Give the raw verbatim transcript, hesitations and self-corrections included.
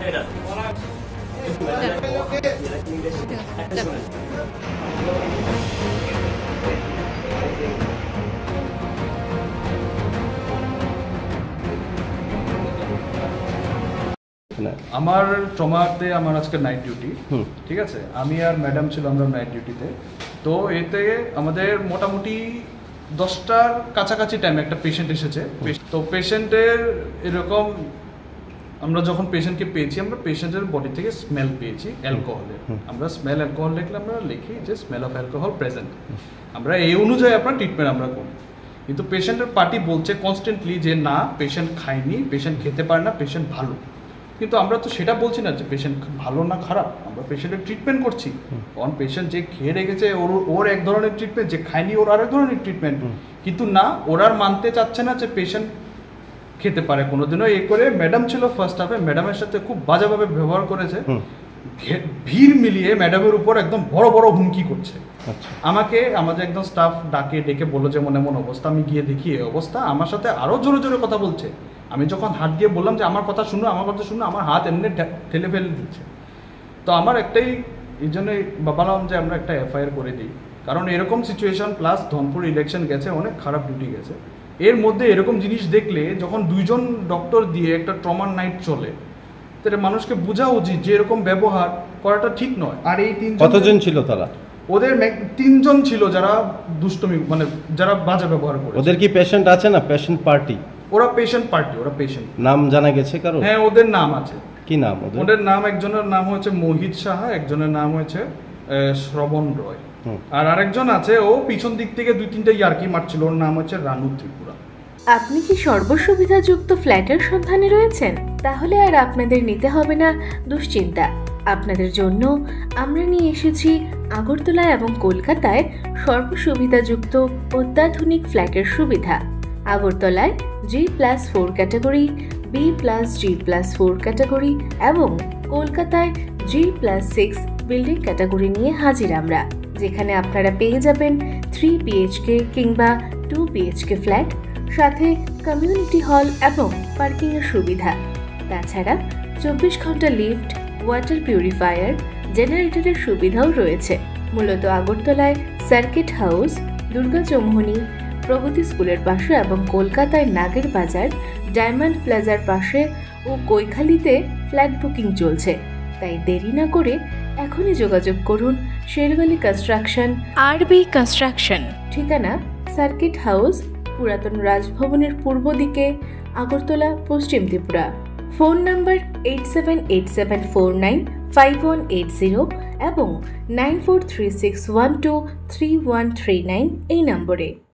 আমার ট্রমাতে আমার আজকে নাইট ডিউটি, ঠিক আছে, আমি আর ম্যাডাম ছিল আমরা নাইট ডিউটিতে। তো এতে আমাদের মোটামুটি দশটার কাছাকাছি টাইমে একটা পেশেন্ট এসেছে। তো পেশেন্টের এরকম আমরা যখন পেশেন্টকে পেয়েছি, আমরা পেশেন্টের বডি থেকে স্মেল পেয়েছি অ্যালকোহলের। আমরা স্মেল অ্যালকোহল লিখলে আমরা লিখি যে স্মেল অফ অ্যালকোহল প্রেজেন্ট। আমরা এই অনুযায়ী আপনার ট্রিটমেন্ট আমরা করি, কিন্তু পেশেন্টের পার্টি বলছে কনস্ট্যান্টলি যে না, পেশেন্ট খায়নি, পেশেন্ট খেতে পারে না, পেশেন্ট ভালো। কিন্তু আমরা তো সেটা বলছি না যে পেশেন্ট ভালো না খারাপ, আমরা পেশেন্টের ট্রিটমেন্ট করছি। কারণ পেশেন্ট যে খেয়ে রেখেছে ওর ওর এক ধরনের ট্রিটমেন্ট, যে খায়নি ওর আরেক ধরনের ট্রিটমেন্ট। কিন্তু না, ওরা মানতে চাচ্ছে না যে পেশেন্ট খেতে পারে কোনোদিনও। এ করে ম্যাডাম ছিল ফার্স্ট হাফে, ম্যাডামের সাথে খুব বাজেভাবে ব্যবহার করেছে। ভিড় মিলিয়ে ম্যাডামের উপর একদম বড় বড় হুমকি করছে। আমাকে আমাদের একদম স্টাফ ডাকে ডেকে বললো যে মনে মনে অবস্থা। আমি গিয়ে দেখি এই অবস্থা, আমার সাথে আরও জোরে জোরে কথা বলছে। আমি যখন হাত দিয়ে বললাম যে আমার কথা শুনো, আমার কথা শুনো, আমার হাত এমনি ঠেলে ফেলে দিচ্ছে। তো আমার একটাই এই জন্যই ভাবলাম যে আমরা একটা এফআইআর করে দিই, কারণ এরকম সিচুয়েশন প্লাস ধনপুর ইলেকশন গেছে, অনেক খারাপ ডিউটি গেছে। এর মধ্যে এরকম জিনিস দেখলে যখন দুইজন ডক্টর দিয়ে একটা ট্রমার নাইট চলে, তাহলে মানুষকে বোঝা উচিত যে এরকম ব্যবহার করাটা ঠিক নয়। আর এই তিন কতজন ছিল তারা? ওদের তিনজন ছিল যারা দুষ্টমি, মানে যারা বাজে ব্যবহার করে। ওদের কি পেশেন্ট আছে না? Patient party? ওরা পেশেন্ট পার্টি, ওরা পেশেন্ট। নাম জানা গেছে কারো? হ্যাঁ, ওদের নাম আছে। কি নাম ওদের? ওদের নাম, একজনের নাম হচ্ছে মোহিত সাহা, একজনের নাম হচ্ছে শ্রবণ রয়, আর আরেকজন আছে ও পিছন দিক থেকে দুই তিনটা ইয়ার্কি মারছিল, ওর নাম হচ্ছে রানু ত্রিপুরা। আপনি কি সর্বসুবিধাযুক্ত ফ্ল্যাটের সন্ধানে রয়েছেন? তাহলে আর আপনাদের নিতে হবে না দুশ্চিন্তা। আপনাদের জন্য আমরা নিয়ে এসেছি আগরতলা এবং কলকাতায় সর্বসুবিধাযুক্ত অত্যাধুনিক ফ্ল্যাটের সুবিধা। আগরতলায় G plus four category, B plus G plus four category এবং কলকাতায় G plus six building category নিয়ে হাজির আমরা, যেখানে আপনারা পেয়ে যাবেন থ্রি বিএইচকে কিংবা টু বিএইচকে ফ্ল্যাট, সাথে কমিউনিটি হল এবং পার্কিংয়ের সুবিধা। তাছাড়া চব্বিশ ঘন্টা লিফট, ওয়াটার পিউরিফায়ার, জেনারেটরের সুবিধাও রয়েছে। মূলত আগরতলায় সার্কিট হাউস, দুর্গা চৌমুহনী, প্রগতি স্কুলের পাশে এবং কলকাতায় নাগের বাজার, ডায়মন্ড প্লাজার পাশে ও কৈখালিতে ফ্ল্যাট বুকিং চলছে। তাই দেরি না করে এখনই যোগাযোগ করুন শেরওয়ালি কনস্ট্রাকশন, আরবি কনস্ট্রাকশন। ঠিকানা সার্কিট হাউস, পুরাতন রাজভবনের পূর্ব দিকে, আগরতলা, পশ্চিম Tripura. Phone number eight seven eight seven four nine five one eight zero এবং nine four three six one two three one three nine এই নম্বরে।